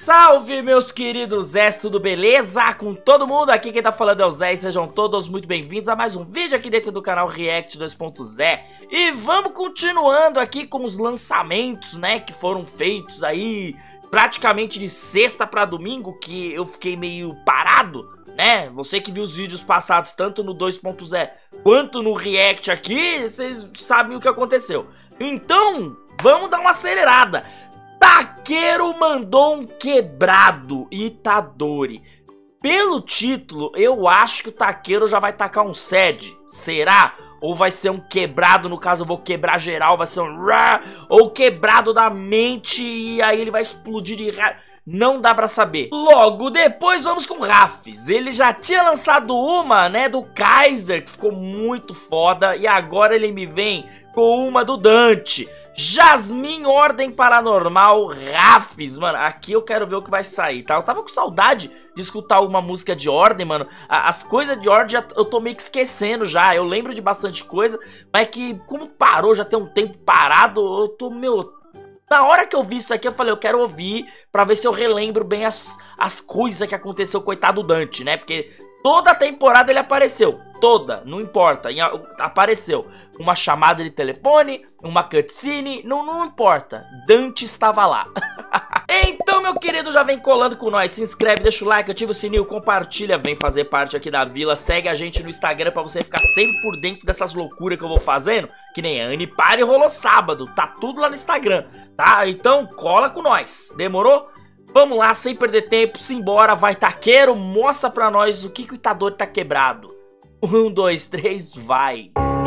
Salve, meus queridos Zé, tudo beleza? Com todo mundo, aqui quem tá falando é o Zé e sejam todos muito bem-vindos a mais um vídeo aqui dentro do canal React 2.0. E vamos continuando aqui com os lançamentos, né, que foram feitos aí praticamente de sexta pra domingo, que eu fiquei meio parado, né? Você que viu os vídeos passados, tanto no 2.0 quanto no React aqui, vocês sabem o que aconteceu. Então, vamos dar uma acelerada. Taquero mandou um quebrado Itadori. Pelo título, eu acho que o Taquero já vai tacar um sed. Será? Ou vai ser um quebrado, no caso eu vou quebrar geral, vai ser um ou quebrado da mente e aí ele vai explodir de raiva. Não dá pra saber. Logo depois vamos com o Rafis. Ele já tinha lançado uma, né, do Kaiser, que ficou muito foda. E agora ele me vem com uma do Dante. Jasmine, Ordem Paranormal, Rafis, mano, aqui eu quero ver o que vai sair, tá? Eu tava com saudade de escutar alguma música de Ordem, mano. As coisas de Ordem eu tô meio que esquecendo já. Eu lembro de bastante coisa, mas que como parou, já tem um tempo parado, eu tô, meu... Na hora que eu vi isso aqui, eu falei, eu quero ouvir pra ver se eu relembro bem as coisas que aconteceu, coitado do Dante, né? Porque toda temporada ele apareceu, toda, não importa, apareceu. Uma chamada de telefone, uma cutscene, não importa, Dante estava lá. Então, meu querido, já vem colando com nós, se inscreve, deixa o like, ativa o sininho, compartilha, vem fazer parte aqui da vila, segue a gente no Instagram pra você ficar sempre por dentro dessas loucuras que eu vou fazendo, que nem a Anipare rolou sábado, tá tudo lá no Instagram, tá? Então, cola com nós, demorou? Vamos lá, sem perder tempo, simbora, vai Taquero, mostra pra nós o que o Itadori tá quebrado. 1, 2, 3, vai.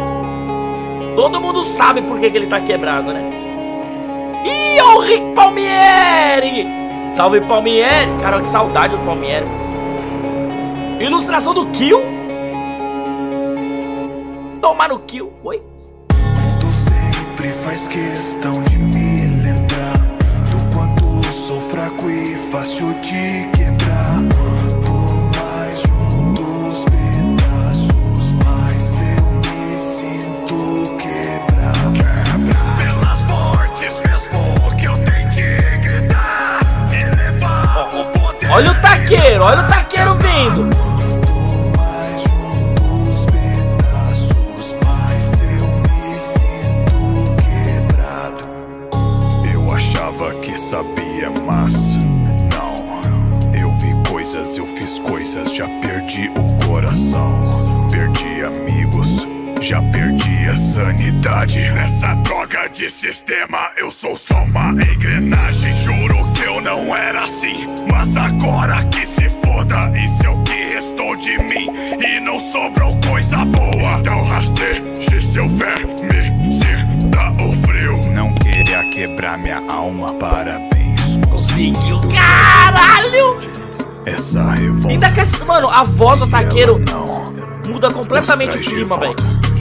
Todo mundo sabe por que ele tá quebrado, né? Ih, o Rick Palmieri! Salve, Palmieri! Cara, que saudade do Palmieri. Ilustração do Kill? Tomar no Kill, oi? Tu sempre faz questão de me lembrar do quanto sou fraco e fácil de quebrar. Quanto mais junto os pedaços, mais eu me sinto quebrado. Pelas mortes mesmo que eu tentei gritar e levar o poder. Olha o Taquero vindo! Quanto mais junto os pedaços, mais eu me sinto quebrado. Eu achava que sabia, mas não. Eu vi coisas, eu fiz coisas, já perdi o coração. Perdi amigos, já perdi a sanidade. Nessa droga de sistema, eu sou só uma engrenagem. Juro que eu não era assim, mas agora que se foda. Isso é o que restou de mim e não sobrou coisa boa. Então rasteje seu verme, sinta o frio. Não queria quebrar minha alma, parabéns. Conseguiu, caralho! Essa revolta. Ainda que, mano, a voz do Taquero não muda completamente o clima, velho.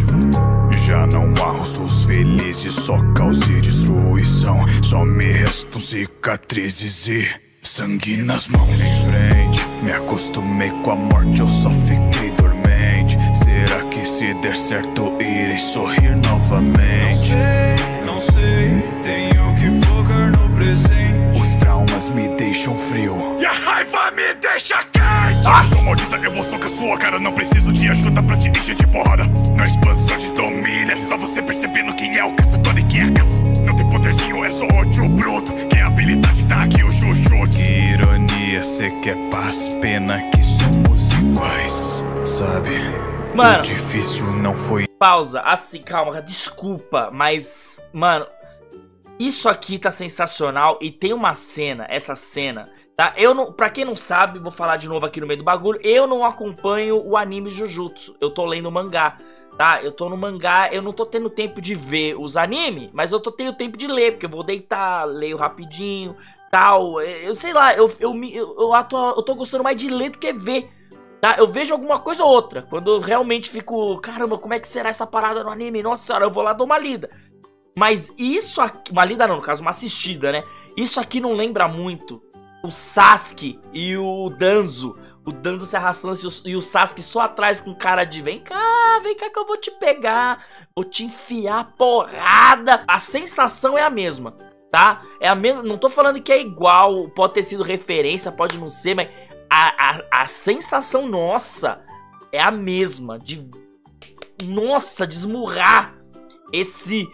Já não há rostos felizes, só caos e destruição. Só me restam cicatrizes e sangue nas mãos. Em frente, me acostumei com a morte, eu só fiquei dormente. Será que se der certo irei sorrir novamente? Não sei, tenho que focar no presente. Os traumas me deixam frio e a raiva me deixa quente. Sou maldita, eu vou socar sua cara. Não preciso de ajuda pra te encher de porrada. Na expansão de domínio, é só você percebendo quem é o caçador e quem é a caça. Não tem poderzinho, é só ódio bruto. Quem habilidade tá aqui, o chuchute. Que ironia, cê quer paz, pena que somos iguais, sabe? Mano, o difícil não foi. Pausa, assim, calma, desculpa, mas, mano, isso aqui tá sensacional e tem uma cena, essa cena, tá? Eu não, pra quem não sabe, vou falar de novo aqui no meio do bagulho, eu não acompanho o anime Jujutsu, eu tô lendo o mangá, tá? Eu tô no mangá, eu não tô tendo tempo de ver os animes, mas eu tô tendo tempo de ler, porque eu vou deitar, leio rapidinho, tal, eu sei lá, eu tô gostando mais de ler do que ver. Tá, eu vejo alguma coisa ou outra, quando eu realmente fico, caramba, como é que será essa parada no anime? Nossa senhora, eu vou lá dar uma lida. Mas isso aqui, uma lida não, no caso, uma assistida, né? Isso aqui não lembra muito o Sasuke e o Danzo. O Danzo se arrastando e o Sasuke só atrás com cara de vem cá que eu vou te pegar, vou te enfiar porrada. A sensação é a mesma. tá? É a mesma, não tô falando que é igual, pode ter sido referência, pode não ser, mas a sensação nossa é a mesma, de, nossa, de esmurrar esse,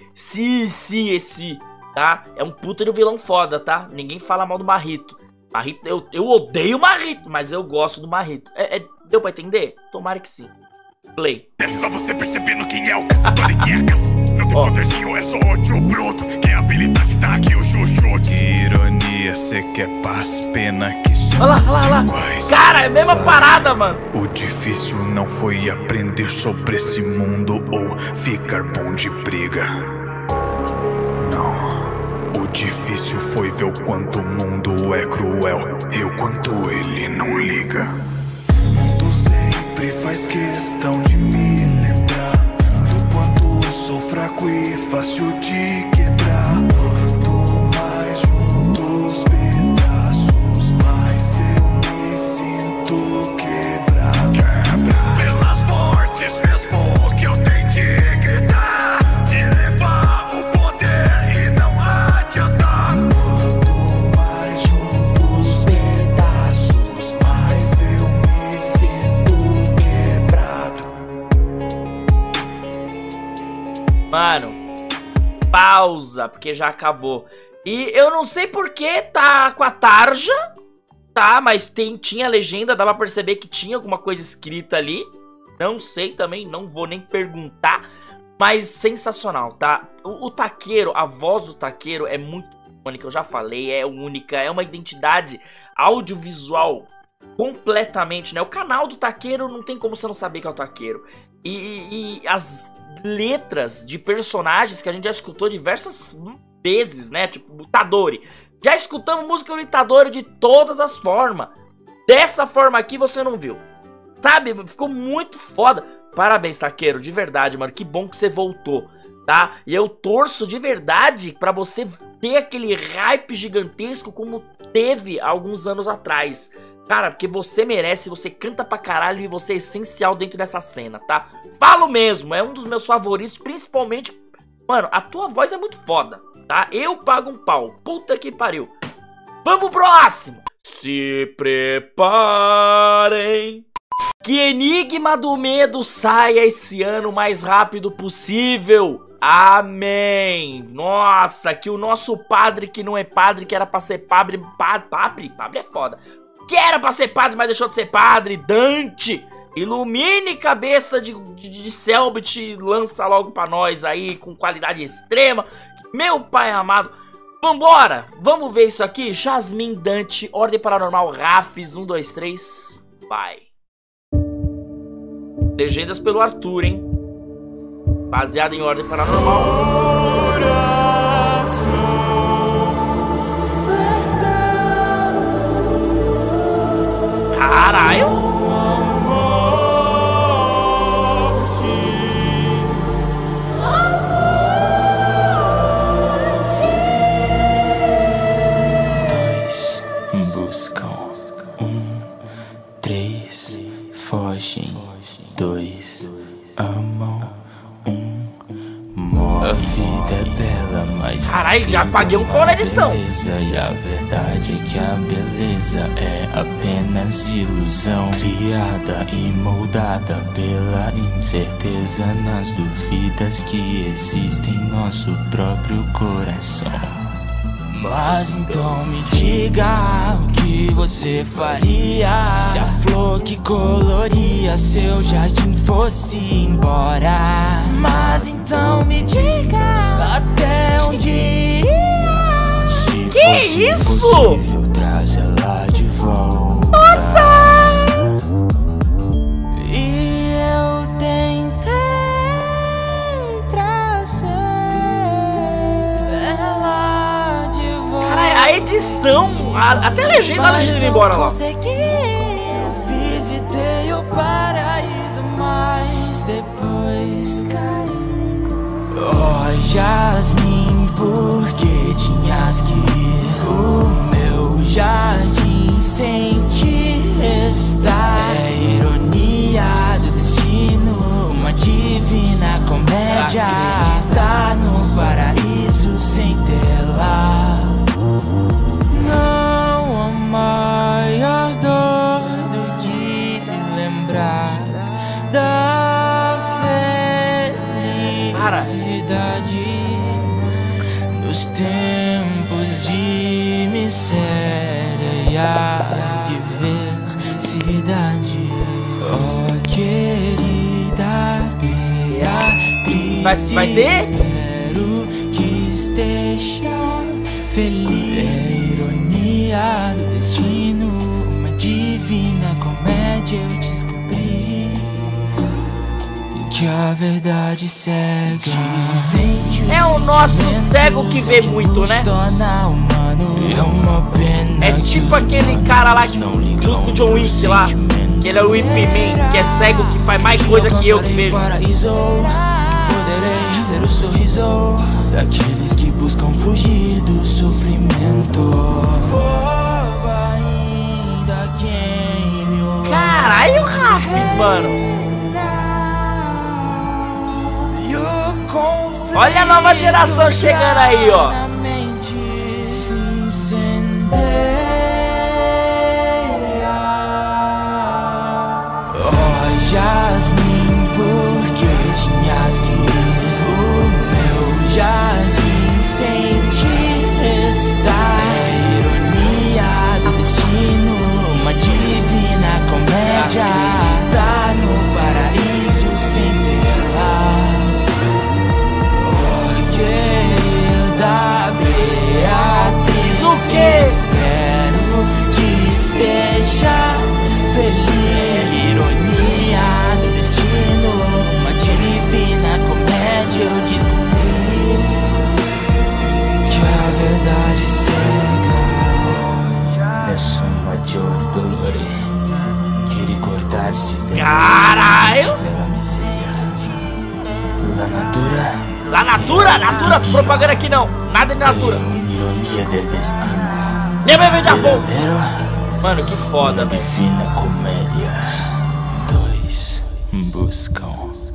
tá? É um puta de vilão foda, tá? Ninguém fala mal do Marrito. Marrito, eu odeio o Marrito, mas eu gosto do Marrito. Deu pra entender? Tomara que sim. Play. É só você percebendo quem é o caçador e quem é caça. Não tem poderzinho, é só ódio bruto. Quem é habilidade tá aqui, o chuchu. Ironia, cê quer paz, pena que somos olha lá. iguais. Cara, é a mesma parada, mano. O difícil não foi aprender sobre esse mundo ou ficar bom de briga. Não. O difícil foi ver o quanto o mundo é cruel e o quanto ele não liga. O mundo sempre faz questão de me lembrar do quanto sou fraco e fácil de quebrar. Quanto mais junto os pedaços, mais eu me sinto quebrado. Pelas mortes mesmo que eu tentei gritar e levar o poder e não adiantar. Quanto mais junto os pedaços, mais eu me sinto quebrado. Mano, pausa, porque já acabou. E eu não sei porque tá com a tarja, tá? Mas tinha legenda, dá pra perceber que tinha alguma coisa escrita ali. Não sei também, não vou nem perguntar. Mas sensacional, tá? O Taqueiro, a voz do Taqueiro é muito única, eu já falei, é única. É uma identidade audiovisual completamente, né? O canal do Taqueiro não tem como você não saber que é o Taqueiro. E as letras de personagens que a gente já escutou diversas vezes, né? Tipo, o Itadori. Já escutamos música do Itadori de todas as formas. Dessa forma aqui você não viu. Sabe? Ficou muito foda. Parabéns, Taqueiro, de verdade, mano. Que bom que você voltou, tá? E eu torço de verdade pra você ter aquele hype gigantesco como teve há alguns anos atrás. Cara, porque você merece, você canta pra caralho e você é essencial dentro dessa cena, tá? Falo mesmo, é um dos meus favoritos, principalmente... Mano, a tua voz é muito foda, tá? Eu pago um pau, puta que pariu. Vamos pro próximo! Se preparem... Que Enigma do Medo saia esse ano o mais rápido possível. Amém. Nossa, que o nosso padre que não é padre, que era pra ser padre... Padre é foda. Que era pra ser padre, mas deixou de ser padre. Dante, ilumine cabeça de Selbit e lança logo pra nós aí com qualidade extrema. Meu pai amado. Vambora, vamos ver isso aqui. Jasmine, Dante, Ordem Paranormal, Rafis, 1, 2, 3, vai. Legendas pelo Arthur, hein? Baseado em Ordem Paranormal. Caralho! Fogem, 2 amam, 1 a vida é bela, mas caralho, já paguei um pau na edição. E a verdade é que a beleza é apenas ilusão, criada e moldada pela incerteza nas dúvidas que existem em nosso próprio coração. Mas então me diga o que você faria se a flor que coloria seu jardim fosse embora. Mas então me diga até onde iria. Se que isso? Possível, traz ela de volta. Nossa! E eu tentei trazer ela. A edição, até a legenda indo embora lá. Visitei o paraíso, mas depois caí. Oh, Jasmine, por que tinhas que ir? O meu jardim sem ti está. É ironia do destino, uma divina comédia. Acreditar no paraíso sem ter lá. Vai ter? Espero que esteja feliz. É ironia do destino, uma divina comédia. Eu descobri que a verdade cega. É o nosso cego que vê muito, né? É tipo aquele cara lá que junto com o John Wick lá, que ele é o Ip Man, que é cego, que faz mais coisa que eu que vejo. Poderei ver o sorriso daqueles que buscam fugir do sofrimento. Ainda quem me ouve. Caralho, Rafis, mano. Olha a nova geração chegando aí, ó. Jasmine, porque tinhas que o meu jardim sem te estar. É ironia do destino, uma divina comédia. Acreditar no paraíso sempre lá. Oh, querida Beatriz, o quê? espero que esteja feliz. Eu descobri que a verdade cega é maggior dolore que ricordarsi Caralho! pela miséria. La Natura, propaganda aqui não. Nada de Natura. Ironia del destino. Lembra ver já vou. Vero, Mano, que foda, velho. divina comédia. 2 buscam,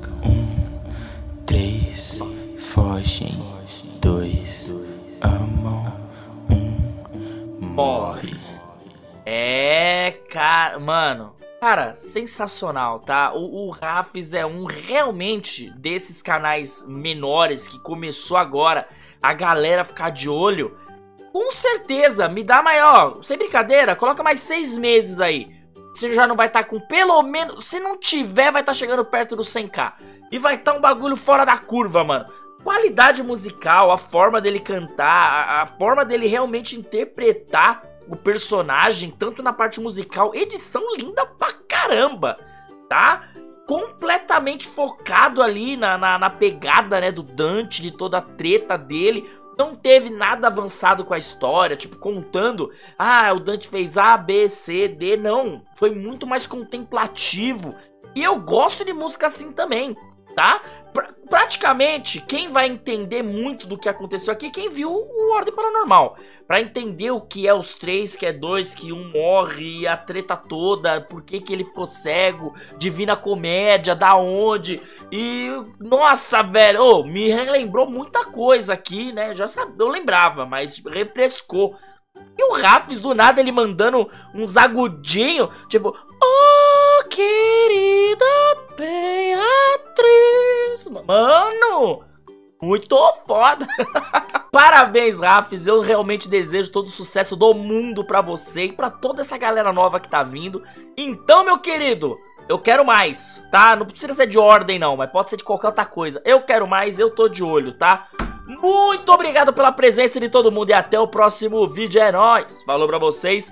3 fogem, 2 amam, 1 morre. É, cara, mano. Cara, sensacional, tá? O Rafis é um realmente desses canais menores que começou agora a galera ficar de olho. Com certeza, me dá maior, sem brincadeira, coloca mais 6 meses aí. Você já não vai estar com pelo menos, se não tiver, vai estar chegando perto do 100k. E vai estar um bagulho fora da curva, mano. Qualidade musical, a forma dele cantar, a forma dele realmente interpretar o personagem, tanto na parte musical, edição linda pra caramba, tá? Completamente focado ali na pegada, né, do Dante, de toda a treta dele. Não teve nada avançado com a história, tipo, contando, o Dante fez A, B, C, D, não. Foi muito mais contemplativo. E eu gosto de música assim também, tá? Praticamente, quem vai entender muito do que aconteceu aqui é quem viu o Ordem Paranormal. Pra entender o que é os 3, que é 2, que um morre, a treta toda, por que ele ficou cego, Divina Comédia, da onde. E, nossa, velho, me relembrou muita coisa aqui, né? Já sabia, eu lembrava, mas refrescou. E o Rafis, do nada, ele mandando uns agudinhos, tipo, oh, querida Beatriz. Mano, muito foda. Parabéns, Rafis. Eu realmente desejo todo o sucesso do mundo pra você e pra toda essa galera nova que tá vindo. Então, meu querido, eu quero mais, tá? Não precisa ser de ordem, não, mas pode ser de qualquer outra coisa. Eu quero mais, eu tô de olho, tá? Muito obrigado pela presença de todo mundo e até o próximo vídeo. É nóis. Falou pra vocês.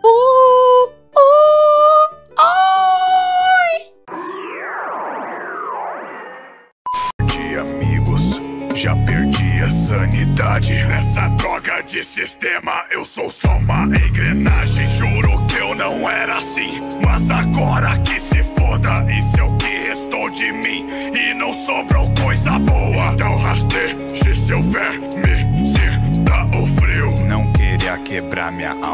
De amigos, já perdi a sanidade. Nessa droga de sistema, eu sou só uma engrenagem. Juro que eu não era assim, mas agora que se foda. Isso é o que restou de mim e não sobrou coisa boa. Então rasteje seu verme, sinta o frio. Não queria quebrar minha alma.